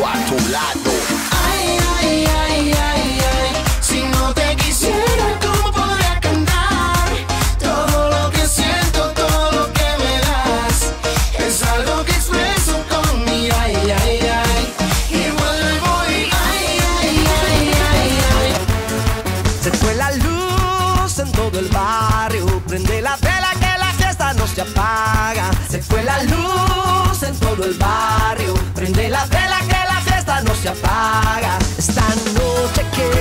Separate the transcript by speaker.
Speaker 1: a tu lado.
Speaker 2: Ay, ay, ay, ay, ay. Si no te quisiera, ¿cómo podría cantar? Todo lo que siento, todo lo que me das, es algo que expreso con mi ay, ay, ay. Y vuelvo y ay, ay, ay, ay, ay.
Speaker 3: Se fue la luz en todo el barrio, prende la vela que la fiesta no se apaga. Se fue la luz en todo el barrio, prende la vela que la fiesta no se apaga. Esta noche quiero